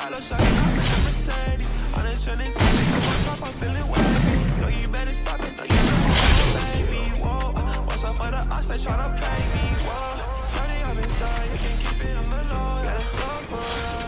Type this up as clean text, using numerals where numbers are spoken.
look shawty, I'm in the Mercedes. On the chillin' topic, I'm on top, I'm feeling wavy. Girl, you better stop it, no, you know I'm a baby. Whoa, what's up for the odds, they tryna play me. Whoa, shawty, I'm inside, you can keep it on the low. Gotta stop for us.